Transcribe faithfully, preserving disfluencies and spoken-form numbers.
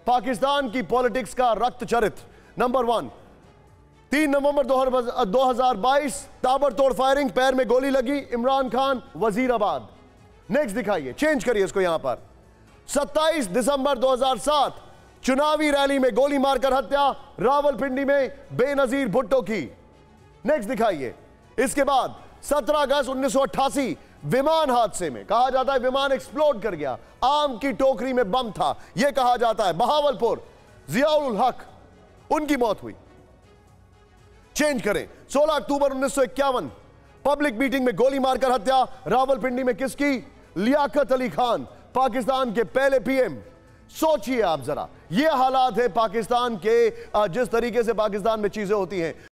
पाकिस्तान की पॉलिटिक्स का रक्त चरित्र। नंबर वन, तीन नवंबर दो हजार बाईस, ताबड़तोड़ फायरिंग, पैर में गोली लगी, इमरान खान वजीराबाद। नेक्स्ट दिखाइए, चेंज करिए इसको यहां पर। सत्ताईस दिसंबर दो हजार सात, चुनावी रैली में गोली मारकर हत्या, रावलपिंडी में बेनजीर भुट्टो की। नेक्स्ट दिखाइए। इसके बाद सत्रह अगस्त उन्नीस सौ अट्ठासी, विमान हादसे में, कहा जाता है विमान एक्सप्लोड कर गया, आम की टोकरी में बम था, यह कहा जाता है। बहावलपुर, जियाउल हक, उनकी मौत हुई। चेंज करें। सोलह अक्टूबर उन्नीस सौ इक्यावन, पब्लिक मीटिंग में गोली मारकर हत्या, रावलपिंडी में किसकी? लियाकत अली खान, पाकिस्तान के पहले पीएम। सोचिए आप जरा, ये हालात है पाकिस्तान के, जिस तरीके से पाकिस्तान में चीजें होती हैं।